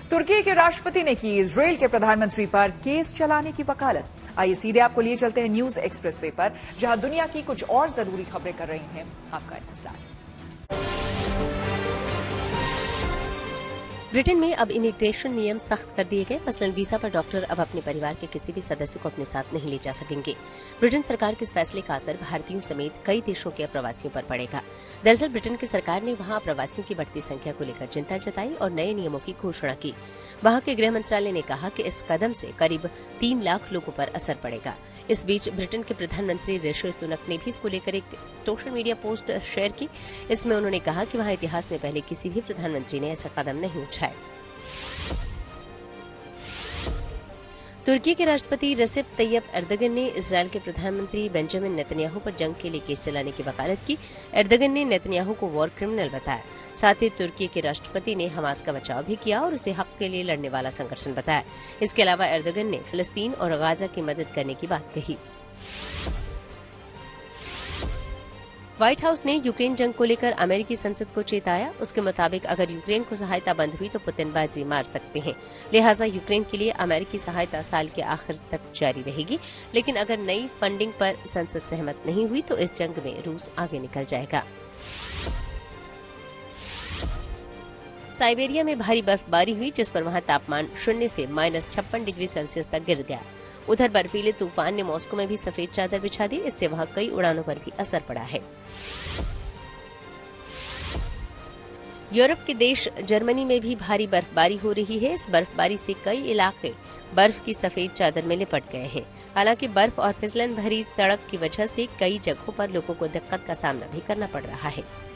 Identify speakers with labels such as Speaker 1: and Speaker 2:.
Speaker 1: तुर्की के राष्ट्रपति ने की इजरायल के प्रधानमंत्री पर केस चलाने की वकालत। आइए सीधे आपको लिए चलते हैं न्यूज एक्सप्रेसवे पर, जहां दुनिया की कुछ और जरूरी खबरें कर रही हैं आपका इंतजार।
Speaker 2: ब्रिटेन में अब इमिग्रेशन नियम सख्त कर दिए गए। मसलन वीजा पर डॉक्टर अब अपने परिवार के किसी भी सदस्य को अपने साथ नहीं ले जा सकेंगे। ब्रिटेन सरकार के इस फैसले का असर भारतीयों समेत कई देशों के अप्रवासियों पर पड़ेगा। दरअसल ब्रिटेन की सरकार ने वहां अप्रवासियों की बढ़ती संख्या को लेकर चिंता जताई और नए नियमों की घोषणा की। वहां के गृह मंत्रालय ने कहा कि इस कदम से करीब 3 लाख लोगों पर असर पड़ेगा। इस बीच ब्रिटेन के प्रधानमंत्री ऋषि सुनक ने भी इसको लेकर एक सोशल मीडिया पोस्ट शेयर की। इसमें उन्होंने कहा कि वहां इतिहास में पहले किसी भी प्रधानमंत्री ने ऐसा कदम नहीं उठाया। तुर्की के राष्ट्रपति रेसिप तैयब एर्दोगन ने इजरायल के प्रधानमंत्री बेंजामिन नेतन्याहू पर जंग के लिए केस चलाने की वकालत की। एर्दोगन ने नेतन्याहू को वॉर क्रिमिनल बताया। साथ ही तुर्की के राष्ट्रपति ने हमास का बचाव भी किया और उसे हक के लिए लड़ने वाला संगठन बताया। इसके अलावा एर्दोगन ने फिलिस्तीन और गाजा की मदद करने की बात कही। व्हाइट हाउस ने यूक्रेन जंग को लेकर अमेरिकी संसद को चेताया। उसके मुताबिक अगर यूक्रेन को सहायता बंद हुई तो पुतिन बाजी मार सकते हैं। लिहाजा यूक्रेन के लिए अमेरिकी सहायता साल के आखिर तक जारी रहेगी। लेकिन अगर नई फंडिंग पर संसद सहमत नहीं हुई तो इस जंग में रूस आगे निकल जाएगा। साइबेरिया में भारी बर्फबारी हुई, जिस पर वहां तापमान 0 से -56 डिग्री सेल्सियस तक गिर गया। उधर बर्फीले तूफान ने मॉस्को में भी सफेद चादर बिछा दी। इससे वहां कई उड़ानों पर भी असर पड़ा है। यूरोप के देश जर्मनी में भी भारी बर्फबारी हो रही है। इस बर्फबारी से कई इलाके बर्फ की सफेद चादर में लिपट गए हैं। हालांकि बर्फ और फिसलन भरी सड़क की वजह से कई जगहों पर लोगों को दिक्कत का सामना भी करना पड़ रहा है।